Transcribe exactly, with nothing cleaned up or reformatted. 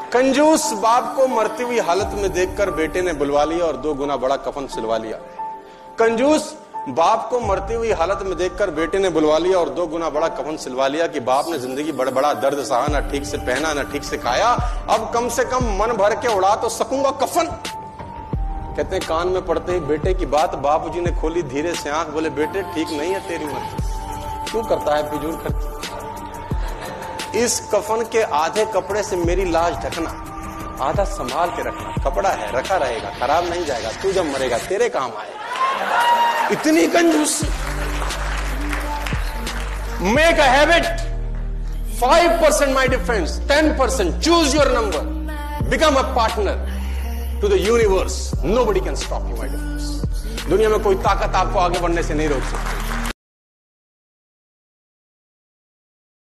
कंजूस बाप को मरती हुई हालत में देखकर बेटे ने बुलवा लिया और दो गुना बड़ा कफन सिलवा लिया। कंजूस बाप को मरती हुई हालत में देखकर बेटे ने बुलवा लिया और दो गुना बड़ा कफन सिलवा लिया कि बाप ने जिंदगी बड़ा बड़ा दर्द सहा, ना ठीक से पहना ना ठीक से खाया, अब कम से कम मन भर के उड़ा तो सकूंगा कफन। कहते हैं कान में पड़ते ही बेटे की बात बापूजी ने खोली धीरे से आंख, बोले बेटे ठीक नहीं है तेरी मर्जी, क्यों करता है फिजूल खर्च। इस कफन के आधे कपड़े से मेरी लाश ढकना, आधा संभाल के रखना, कपड़ा है रखा रहेगा, खराब नहीं जाएगा, तू जब मरेगा तेरे काम आएगा। इतनी कंजूसी। Make a habit, five percent my difference, ten percent, choose your number, become a partner to the universe, nobody can stop you my difference. दुनिया में कोई ताकत आपको आगे बढ़ने से नहीं रोक सकती।